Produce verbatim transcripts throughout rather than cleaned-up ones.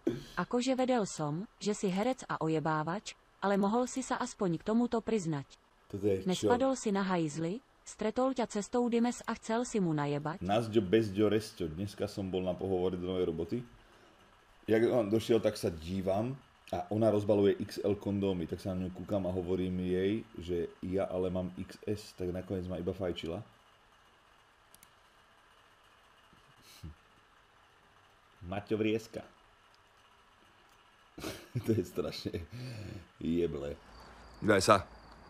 Akože vedel som, že si herec a ojebávač, ale mohol si sa aspoň k tomuto priznať. Nespadol si na hajzli, stretol ťa cestou Dimes a chcel si mu najebať? Nazďo, bezďo, resťo. Dneska som bol na pohovore do novej roboty. Jak on došiel, tak sa dívam a ona rozbaluje iks el kondómy, tak sa na ňu kúkam a hovorím jej, že ja ale mám iks es, tak nakoniec ma iba fajčila. Maťo vrieska. To je strašne jeble. Daj sa.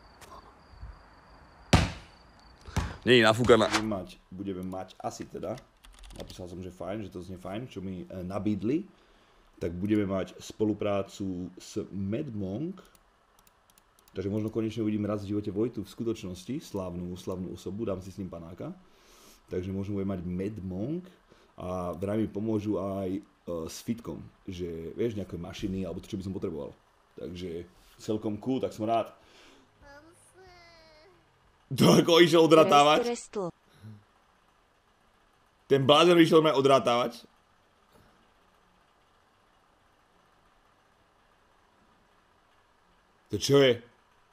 Nie je nafúkaná. Budeme mať, budeme mať asi teda, napísal som, že fajn, že to znie fajn, čo mi e, nabídli, tak budeme mať spoluprácu s Medmonk, takže možno konečne uvidím raz v živote Vojtu v skutočnosti, slávnu, slávnu osobu, dám si s ním panáka, takže možno budeme mať Medmonk a vraj mi pomôžu aj e, s fitkom, že vieš, nejaké mašiny alebo to, čo by som potreboval, takže celkom cool, tak som rád. To ako išiel odratávať? Ten blázen išiel ma odratávať? To čo je?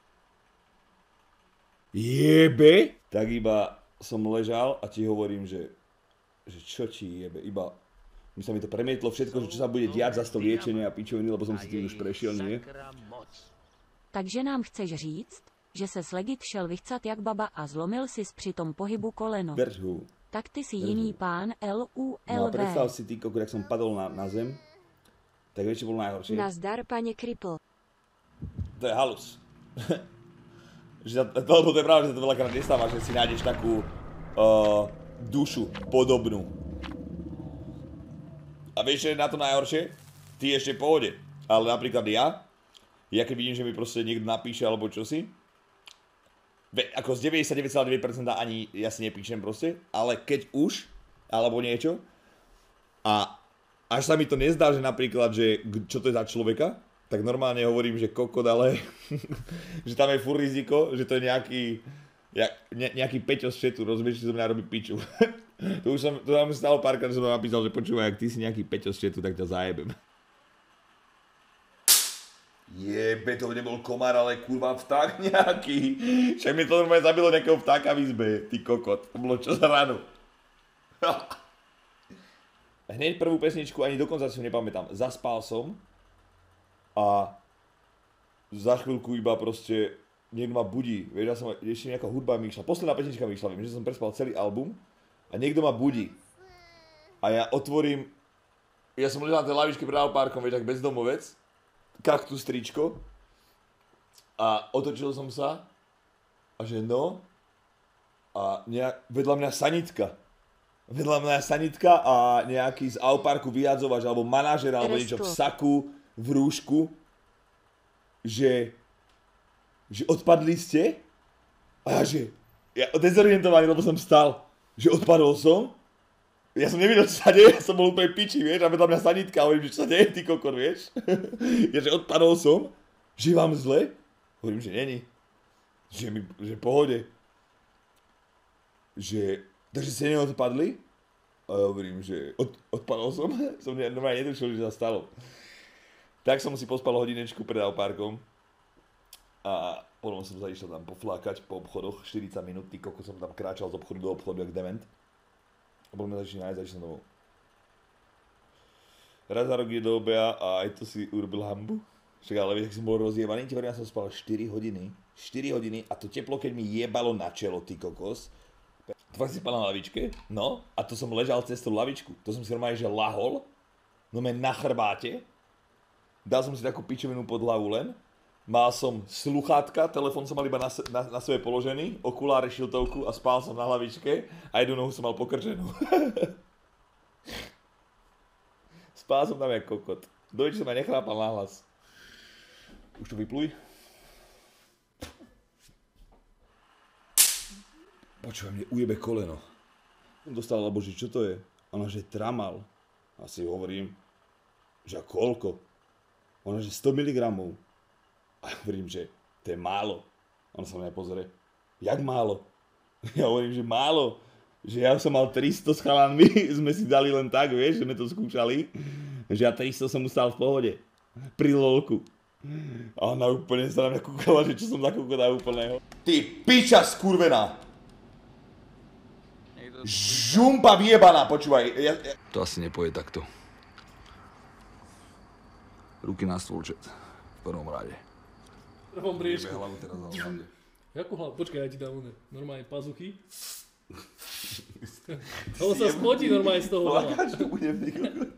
Jebe? Tak iba som ležal a ti hovorím, že, že čo ti jebe? Iba mi sa mi to premietlo všetko, že čo sa bude diať za to liečenie a pičoviny, lebo som si tým už prešiel, nie? Takže nám chceš říct, že se s Legit šel vychcat jak baba a zlomil si při tom pohybu koleno. Držu. Tak ty si jiný pán el u el vé. No a predstav si ty, kokot, jak som padol na, na zem, tak vieš, čo bolo najhoršie? Nazdar, pane Kripl. To je halus. Že to, to je pravda, že to veľakrát nestáva, že si nájdeš takú uh, dušu podobnú. A vieš, čo je na to najhoršie? Ty ešte v pohode. Ale napríklad ja, ja keď vidím, že mi proste niekto napíše alebo čosi, ako z deväťdesiatdeväť celá deväť percent ani ja si nepíšem proste, ale keď už, alebo niečo, a až sa mi to nezdá, že napríklad, že čo to je za človeka, tak normálne hovorím, že kokot, ale že tam je furt riziko, že to je nejaký, ja, ne, nejaký Peťo z chatu, rozumieš, že to mňa robí piču. To už som, to tam stalo párkrát, že som napísal, že počúvaj, ak ty si nejaký Peťo z chatu, tak ťa zajebem. Jebe, to nebol komár, ale kurva vták nejaký. Však mi to normálne zabilo nejakého vtáka v izbe, ty kokot. To bolo čo za ráno. Hneď prvú pesničku ani dokonca si ho nepamätám. Zaspal som a za chvíľku iba proste niekto ma budí. Vieš, ja som ešte nejaká hudba mi išla. Posledná pesnička mi išla, viem, že som prespal celý album a niekto ma budí. A ja otvorím, ja som ležal na tej lavičke pred Alpárkom, vieš, tak bezdomovec. Kaktus tričko a otočil som sa a že no a nejak, vedľa mňa sanitka vedľa mňa sanitka a nejaký z Alparku vyjadzovač alebo manažer alebo niečo v saku, v rúšku, že že odpadli ste a ja že ja dezorientovaný, lebo som stal, že odpadol som. Ja som nevidel, čo sa deje, ja som bol úplne piči, vieš, a vedľa mňa sanitka, a hovorím, že čo sa deje, ty kokor, vieš. Ja, že odpadol som, že vám zle, hovorím, že není, že mi, že pohode, že, takže ste neodpadli, a ja hovorím, že od, odpadol som, som normálne netušil, že sa stalo. Tak som si pospal hodinečku pred Alpárkom a potom som sa išiel tam poflákať po obchodoch, štyridsať minút, ty kokor, som tam kráčal z obchodu do obchodu, jak dement. A bol mi začína aj začína domov. Raz za rok je do obeja a aj to si urobil hambu. Však ale vieš, ak som bol rozjebaný, ti hovorím, ja som spal štyri hodiny. štyri hodiny a to teplo, keď mi jebalo na čelo, ty kokos. To fakt si spal na lavičke, no, a to som ležal cez tú lavičku. To som si normálne, že lahol, no men na chrbáte. Dal som si takú pičovinu pod hlavu len. Mal som sluchátka, telefón som mal iba na, na, na sebe položený, okuláre, šiltovku a spal som na hlavičke a jednu nohu som mal pokrčenú. Spal som tam jak kokot. Dojče som ma nechrápal nahlas. Už to vypluj. Počúvaj, mne ujebe koleno. Som dostal, lebo že čo to je? Ona, že tramal. A si hovorím, že a koľko? Ona, že sto miligramov. A hovorím, že to je málo. On sa mňa pozrie. Jak málo? Ja hovorím, že málo. Že ja som mal tristo s chalanmi, sme si dali len tak, vieš, že sme to skúšali. že ja takisto som ustal v pohode. Pri lolku. A ona úplne sa na mňa kúkala, že čo som za kúkota úplného. Ty piča skurvená! Žumpa vyjebaná, počúvaj. Ja, ja... To asi nepoje takto. Ruky na stôl, čet. V prvom rade. V prvom briežku. Jebe hlavu teraz na hlavne. Jakú hlavu? Počkaj, ja ti dám one. Normálne pazuchy. On sa spotí normálne z toho hlava. Plakáč tu budem, nikokot.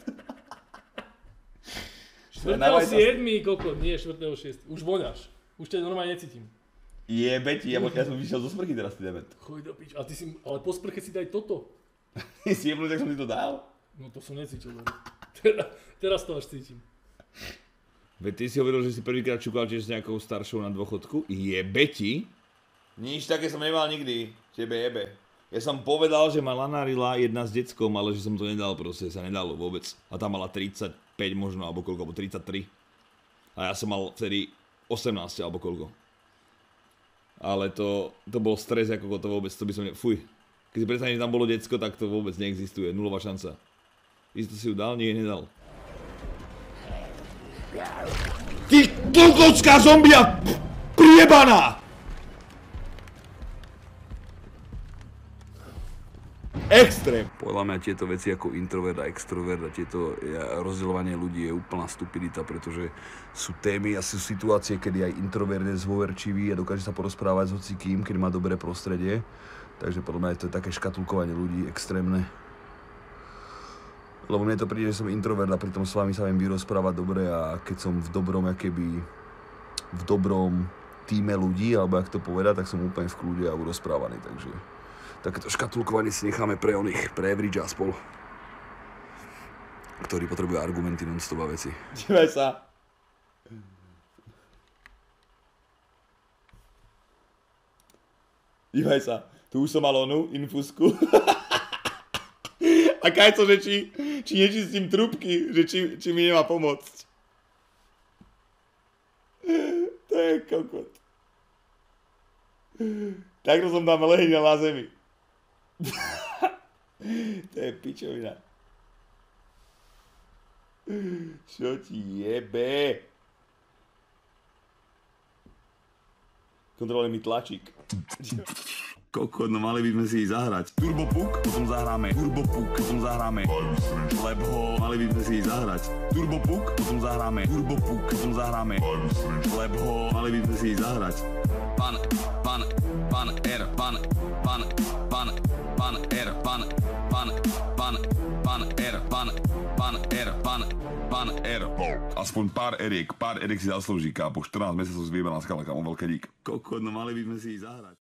štvrtého siedmeho kokot, nie štvrtého šiesteho Už voňaš. Už ťa normálne necítim. Jebe ti, ja, ja som vyšiel zo sprchy teraz, ty dement. Choj do pič. A ty si, ale po sprche si daj toto. Si jebnul, tak som ti to dal? No to som necítil. Teraz, teraz to až cítim. Veď ty si hovoril, že si prvýkrát čukal tiež s nejakou staršou na dôchodku. Jebe ti? Nič také som nemal nikdy. Tebe jebe. Ja som povedal, že ma lanarila jedna s deckom, ale že som to nedal proste, sa nedalo vôbec. A tá mala tridsaťpäť možno, alebo koľko, alebo tridsaťtri. A ja som mal vtedy osemnásť, alebo koľko. Ale to, to bol stres, ako to vôbec, to by som ne... Fuj. Keď si predstavím, že tam bolo decko, tak to vôbec neexistuje. Nulová šanca. Isto si ju dal? Nie, nedal. Ty kokocká zombia! Priebaná! Extrém. Podľa mňa tieto veci ako introvert a extrovert a tieto rozdeľovanie ľudí je úplná stupidita, pretože sú témy a sú situácie, kedy aj introvert je zôverčivý a dokáže sa porozprávať s hocikým, keď má dobré prostredie. Takže podľa mňa to je také škatulkovanie ľudí extrémne. Lebo mne to príde, že som introvert a pritom s vami sa viem vyrozprávať dobre a keď som v dobrom, akéby v dobrom tíme ľudí, alebo jak to povedať, tak som úplne v kľude a urozprávaný, takže takéto škatulkovanie si necháme pre oných, pre Average a spol, ktorí potrebujú argumenty non-stop a veci. Dívaj sa. Dívaj sa. Tu už som mal onu infusku. A Kajco, že či, či nečistím trúbky, že či, či mi nemá pomôcť. To je kokot. Takto som tam lehnil na zemi. To je pičovina. Čo ti jebe? Kontroluj mi tlačík. Kokot, no mali by sme si ich zahrať. Turbopuk, potom zahráme Turbopuk, potom zahráme Lebho, mali by sme si ich zahrať. Turbopuk, potom zahráme Turbopuk, potom zahráme Lebho, mali by sme si ich zahrať. Pan, pan, pan, er, pan, pan, pan, pan, er, pan, pan, pan, pan, er, pan, pan, er, pan, pan, er. Aspoň pár Erik, pár Erik si zaslúži, kápo, štrnásť mesiacov zvieba na skala, kamo, veľký dík. Kokot, no mali by sme si ich zahrať.